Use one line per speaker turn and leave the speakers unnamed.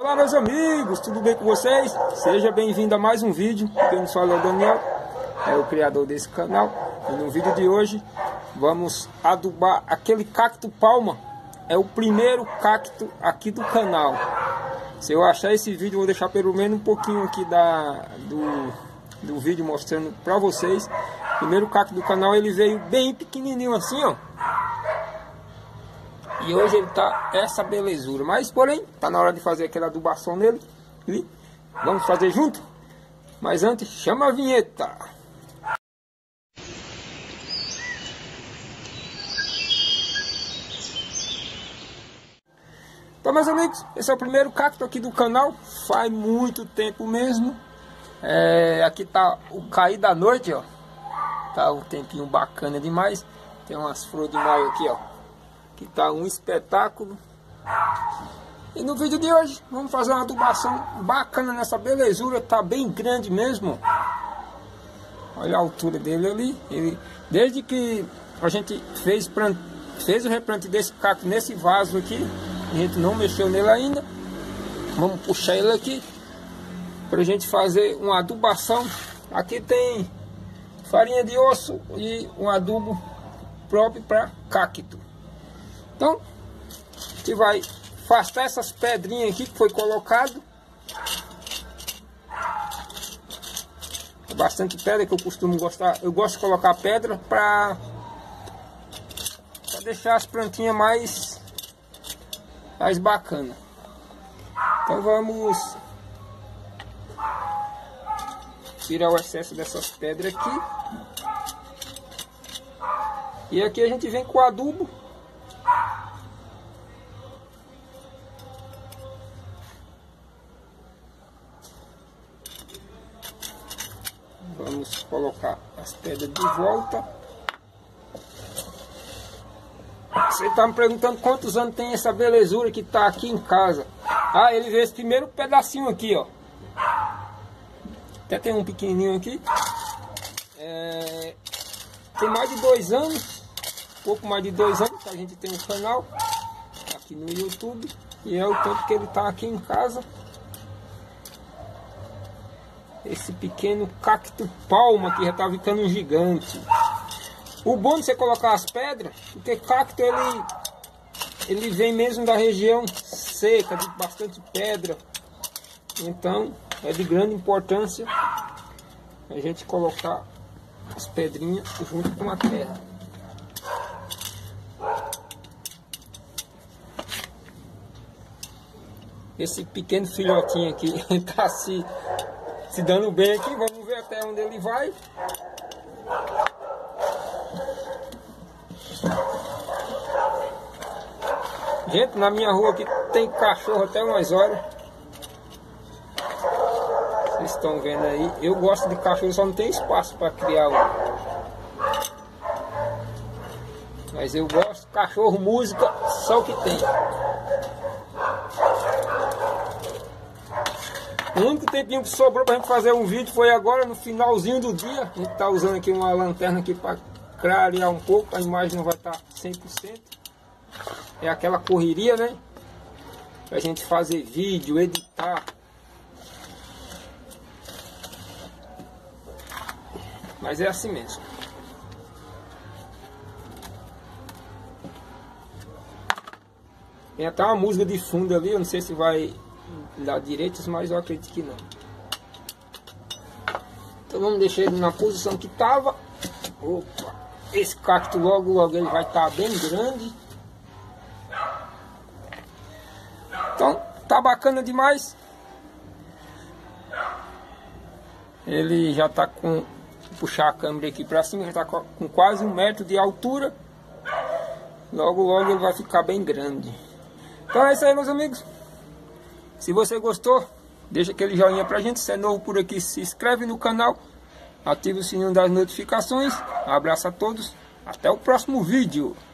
Olá meus amigos, tudo bem com vocês? Seja bem-vindo a mais um vídeo. Quem nos fala é o Daniel, é o criador desse canal. E no vídeo de hoje vamos adubar aquele cacto palma. É o primeiro cacto aqui do canal. Se eu achar esse vídeo, eu vou deixar pelo menos um pouquinho aqui do vídeo mostrando pra vocês. O primeiro cacto do canal, ele veio bem pequenininho assim, ó. E hoje ele tá essa belezura. Mas porém, tá na hora de fazer aquela adubação nele. E vamos fazer junto? Mas antes, chama a vinheta. Então meus amigos, esse é o primeiro cacto aqui do canal. Faz muito tempo mesmo. Aqui tá o cair da noite, ó. Tá um tempinho bacana demais. Tem umas flores de maio aqui, ó. Que tá um espetáculo. E no vídeo de hoje vamos fazer uma adubação bacana nessa belezura. Tá bem grande mesmo. Olha a altura dele ali. Desde que a gente fez o replante desse cacto nesse vaso aqui, a gente não mexeu nele ainda. Vamos puxar ele aqui pra gente fazer uma adubação. Aqui tem farinha de osso e um adubo próprio para cacto. Então, a gente vai afastar essas pedrinhas aqui que foi colocado. É bastante pedra que eu costumo gostar. Eu gosto de colocar pedra para deixar as plantinhas mais bacana. Então vamos tirar o excesso dessas pedras aqui. E aqui a gente vem com o adubo. Vamos colocar as pedras de volta. Você está me perguntando quantos anos tem essa belezura que está aqui em casa. Ah, ele veio esse primeiro pedacinho aqui, ó. Até tem um pequenininho aqui. Tem mais de 2 anos. Pouco mais de 2 anos que a gente tem um canal aqui no YouTube. E é o tempo que ele está aqui em casa. Esse pequeno cacto palma que já está ficando um gigante. O bom de você colocar as pedras, porque cacto ele vem mesmo da região seca, de bastante pedra. Então é de grande importância a gente colocar as pedrinhas junto com a terra. Esse pequeno filhotinho aqui está se dando bem aqui. Vamos ver até onde ele vai. Gente, na minha rua aqui tem cachorro até umas horas. Vocês estão vendo aí. Eu gosto de cachorro, só não tem espaço para criar um. Mas eu gosto. Cachorro, música, só o que tem. O único tempinho que sobrou pra gente fazer um vídeo foi agora no finalzinho do dia. A gente tá usando aqui uma lanterna aqui para clarear um pouco. A imagem não vai estar 100%. É aquela correria, né? Pra gente fazer vídeo, editar. Mas é assim mesmo. Tem até uma música de fundo ali. Eu não sei se vai dar direitos, mas eu acredito que não. Então vamos deixar ele na posição que estava. Opa! Esse cacto logo ele vai estar bem grande. Então tá bacana demais. Ele já tá com... Vou puxar a câmera aqui para cima, já está com quase 1 metro de altura. Logo ele vai ficar bem grande. Então é isso aí, meus amigos. Se você gostou, deixa aquele joinha pra gente. Se é novo por aqui, se inscreve no canal. Ative o sininho das notificações. Abraço a todos. Até o próximo vídeo.